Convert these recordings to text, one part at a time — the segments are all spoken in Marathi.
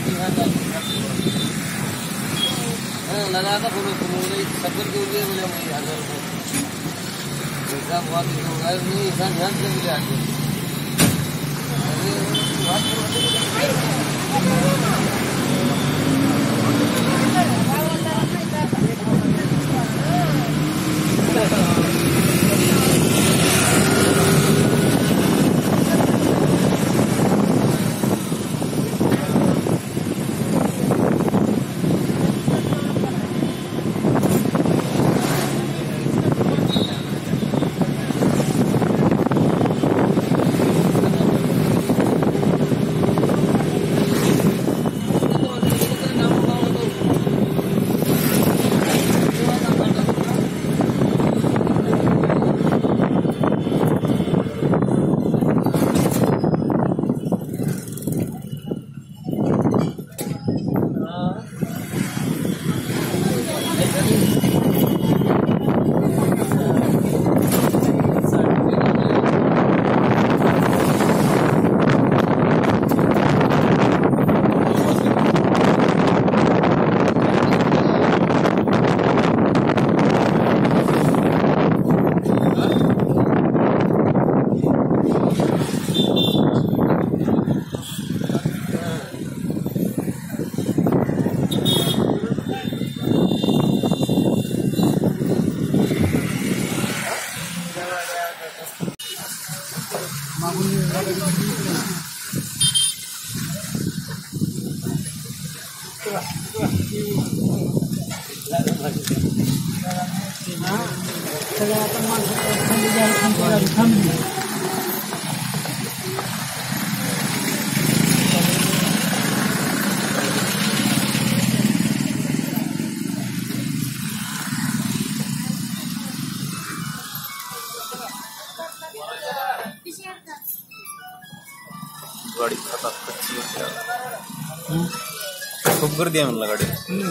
लगा था फोटो सफर के लिए बोले 1000 रुपये हिसाब हुआ कि नहीं इंसान ध्यान से मिले आगे गाडी आता खूप गर्दी आहे म्हणलं गाडी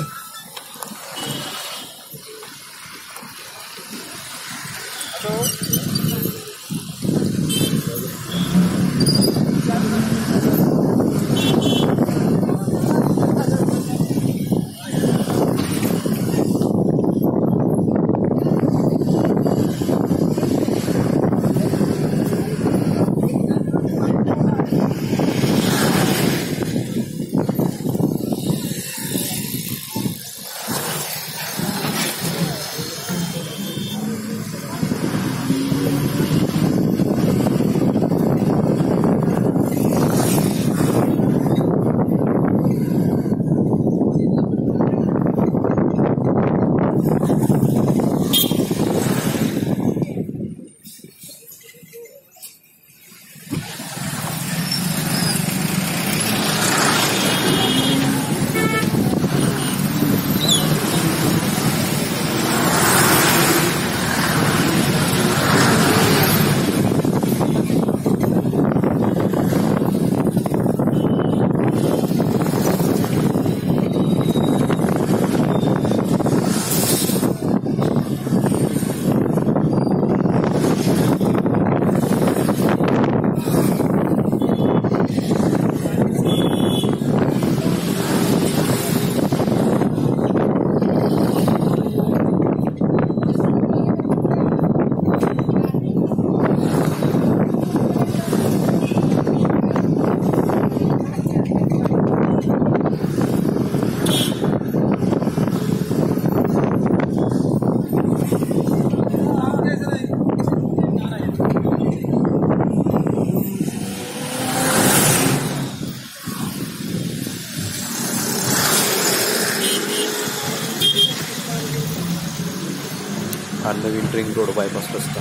हा नवीन रिंग रोड बायपास रस्ता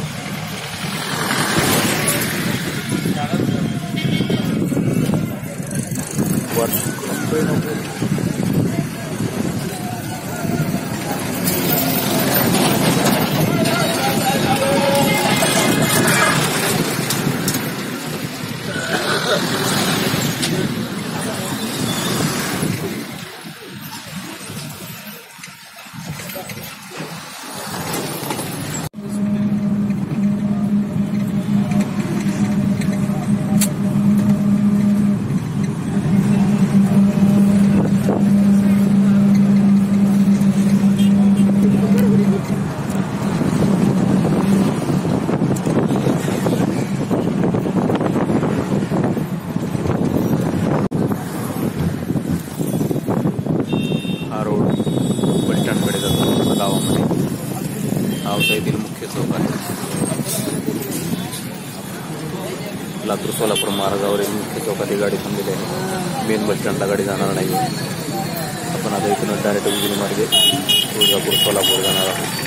अंतरावरील मुख्य चौकात ही गाडी थांबलेली आहे. मेन बस स्टँडला गाडी जाणार नाही. आपण आता इथूनच डायरेक्ट उजनी मार्गे तुळजापूर सोलापूर जाणार आहोत.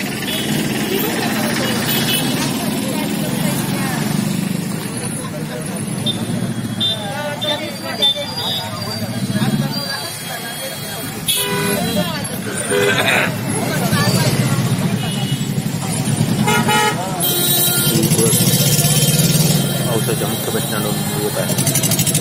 औसाच्या मुख्य बस स्टँडवरून येत आहे.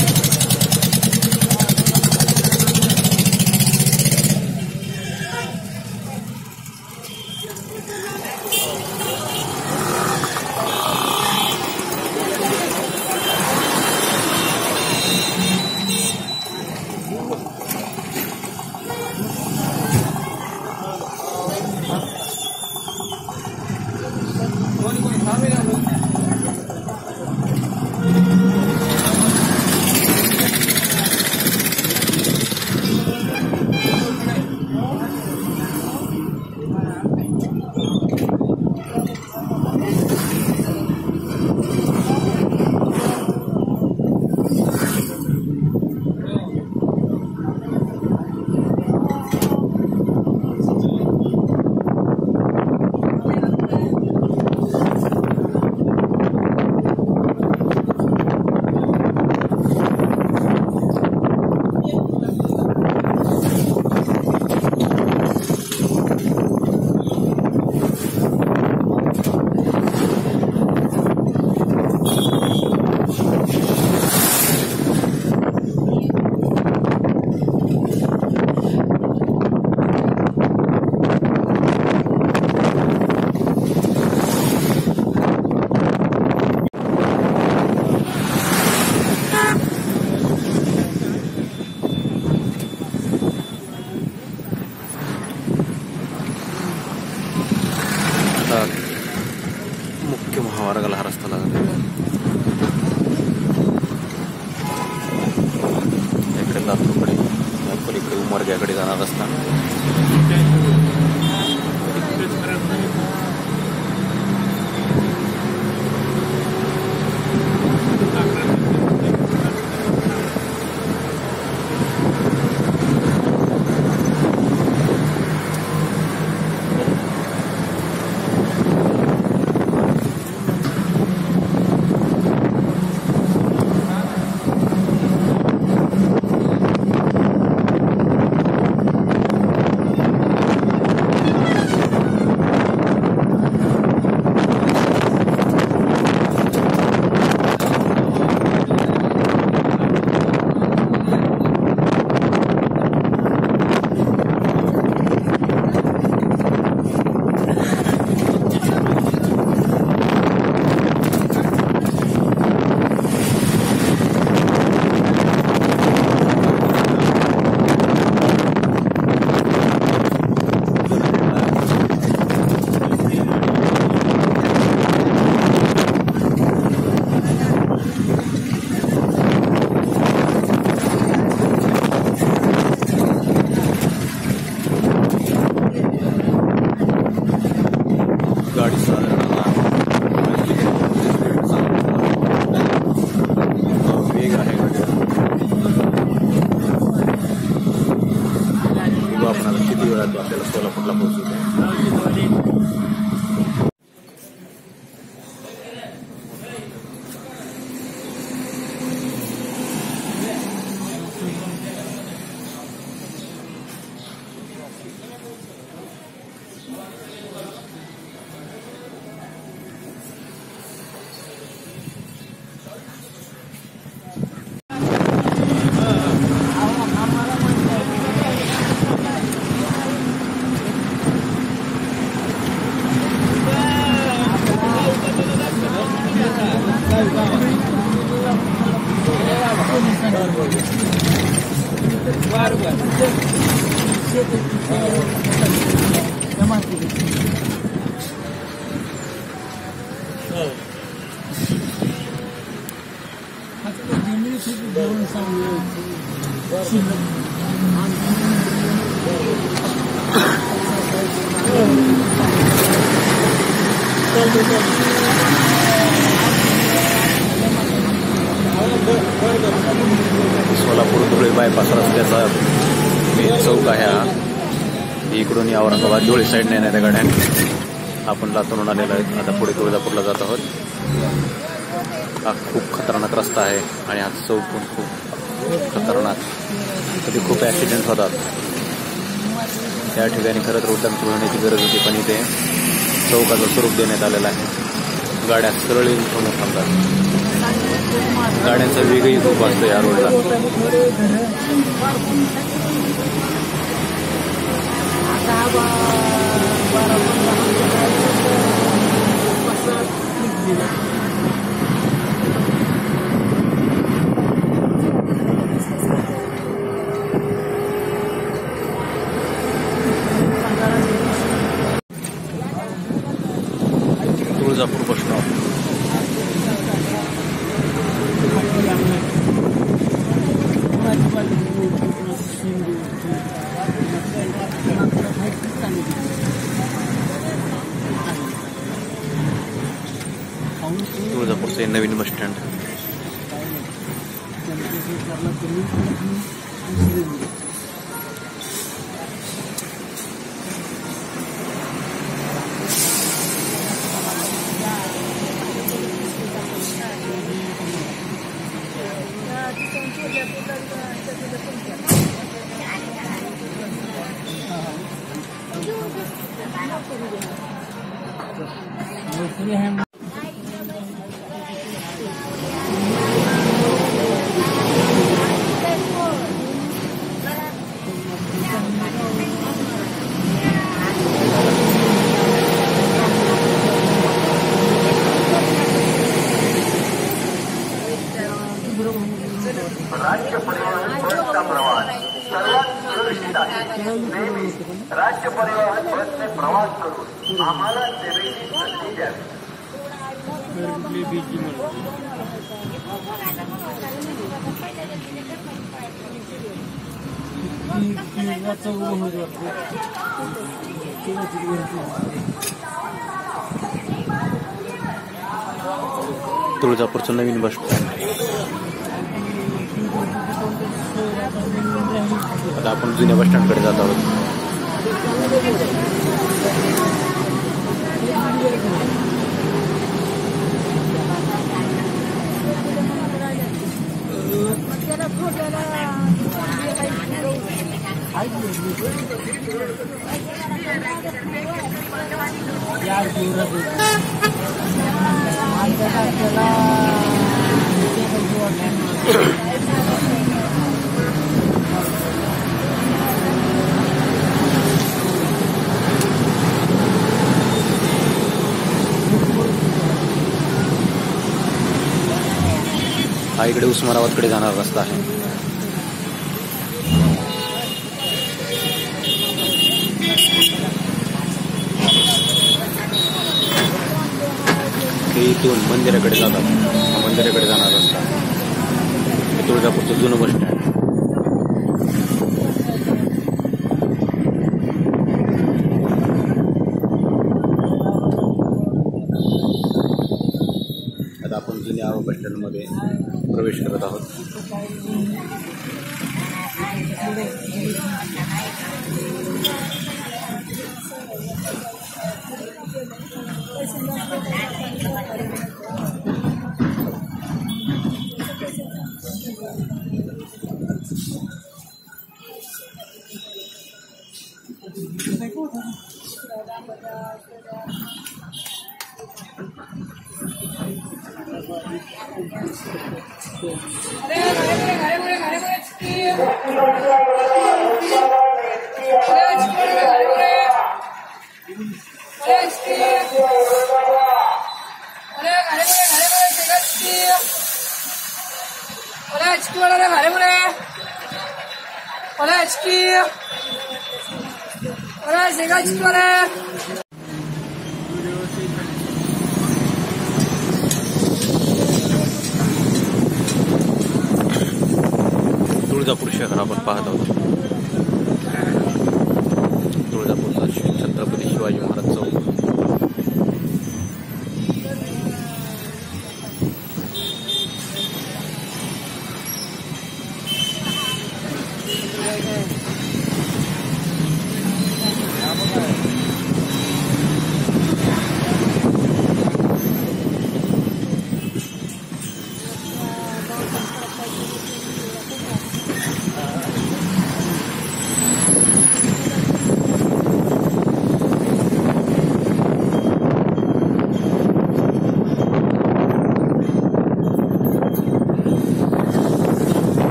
मुख्य महामार्गाला हा रस्ता लागला. इकडे लातूरकडे पलीकडे उमरग्याकडे जाणार रस्ता. गाडी वेग आहे. आपण आता किती वेळात आपल्याला सोलापूरला पोहोचू. सोलापूर धुळे बायपास रस्त्याचा मेन चौक आहे हा. इकडून औरंगाबाद धुळे साईडने येणाऱ्या गाड्या आपण लातूरून आलेलो आहेत. आता पुढे तुळजापूरला जात आहोत. हा खूप खतरनाक रस्ता आहे आणि हा चौक पण खूप खतरनाक. कधी खूप ॲक्सिडेंट होतात. त्या ठिकाणी खरं तर उड्डाण होण्याची गरज होती, पण इथे चौकाचं स्वरूप देण्यात आलेलं आहे. गाड्या सरळ समोर थांबतात. गाड्यांचा वेगही खूप असतो या रोडला. Tuljapur bus stop. तुळजापूरचे नवीन बस स्टँड. राज्य परिवहन बसचा प्रवास सर्वात सुरक्षित आहे. नेहमी राज्य परिवहन बसने प्रवास करून आम्हाला सेवेची संधी द्यावी. तुळजापूरचं नवीन बस स्टँड. आता आपण जुन्या बस स्टँडकडे जात आहोत. हा इकडे उस्मानाबादकडे जाणारा रस्ता आहे. इथून मंदिराकडे जातात. मंदिराकडे जाणारा रस्ता. तुळजापूरचं जुनं बस स्टँड. आता आपण जुन्या बस स्टँडमध्ये प्रवेश करत आहोत. तुळजापूर शहर आपण पाहत आहोत. तुळजापूरचा छत्रपती शिवाजी महाराज चौक.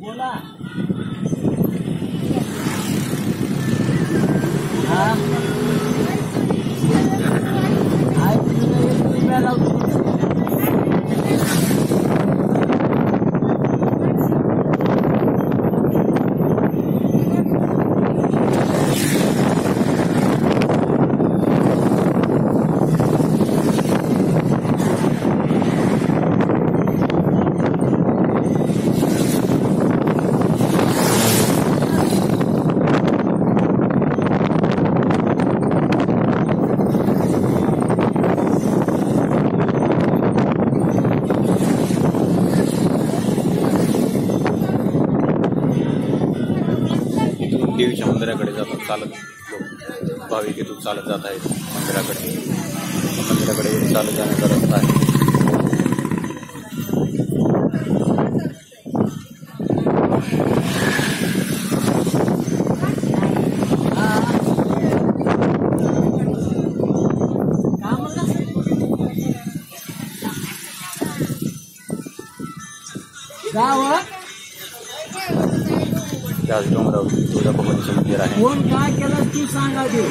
बोला हा देवीच्या मंदिराकडे जातात चालत भाविक इथून चालत जात आहेत मंदिराकडे चालत जाण्याचा रस्ता आहे. त्याच डोंगरावरती तुळजाभवानीचं मंदिर आहे. कोण काय केलं तू सांगा दे.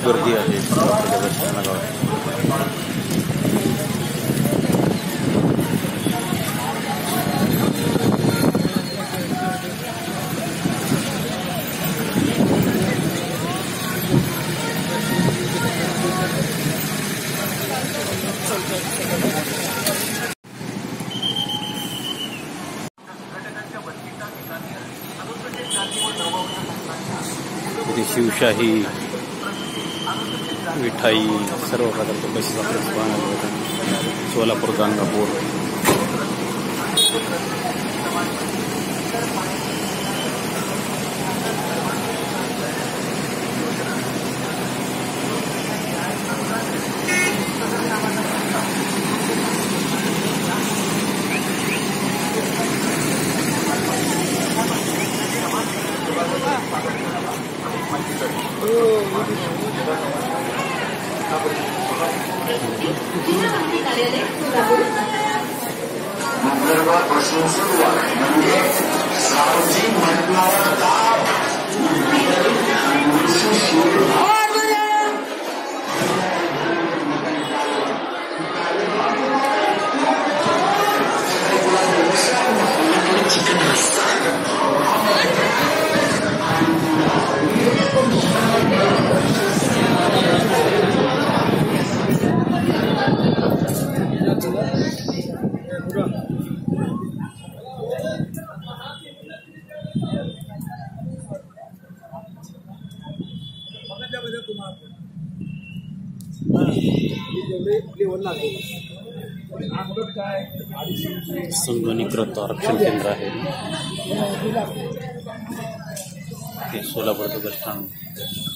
गर्दी आहे सोलापूरच्या बस स्थानकावर. इथे शिवशाही, मिठाई, सर्व प्रकारच्या बसेस आपल्याला पाहायला मिळतात. सोलापूर, गाणगापूर. नंदुरबारपासून सुरुवात म्हणजे सार्वजनिक मंडळाचा संगणीकृत आरक्षण केंद्र आहे हे सोलापूरचं बस स्थानक.